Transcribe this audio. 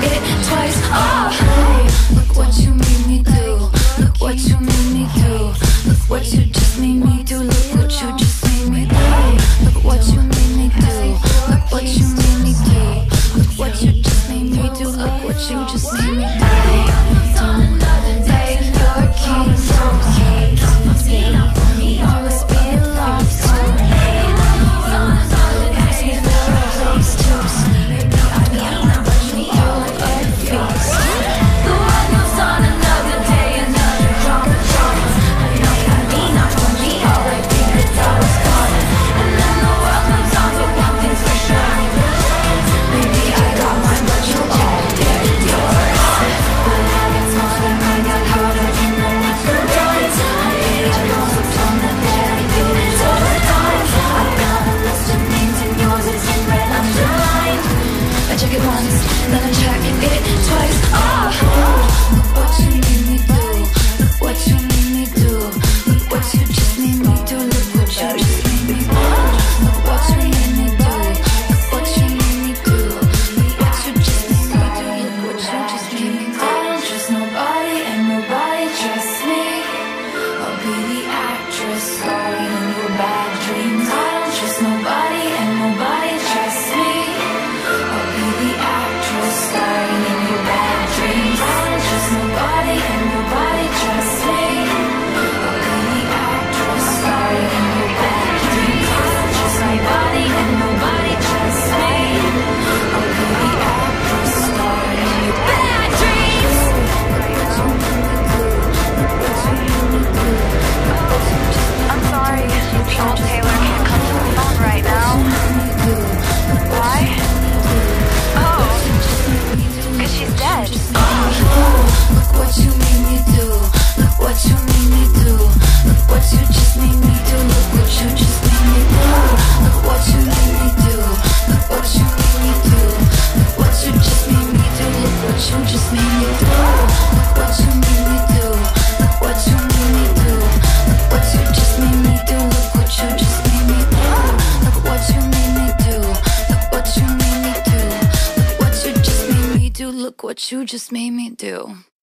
it twice. Oh, hey, look what you made me do. Look what you made me do. Look what you just made me do. Look what you just made me do. Look what you made me do. Look what you made me do. Look what you just made me do. Look what you just made me do. Don't take your keys. Check it once, then I check it twice. Oh, look what you made me do. Look what you made me do. Look what you just made me do. Look what you just made me do. Look what you made me do. Look what you made me do. Look what you just made me do. Look what you just made me do. I don't trust nobody and nobody trusts me. I'll be the actress starring in your bad dreams. I don't trust nobody and nobody trusts me. Look what you just made me do.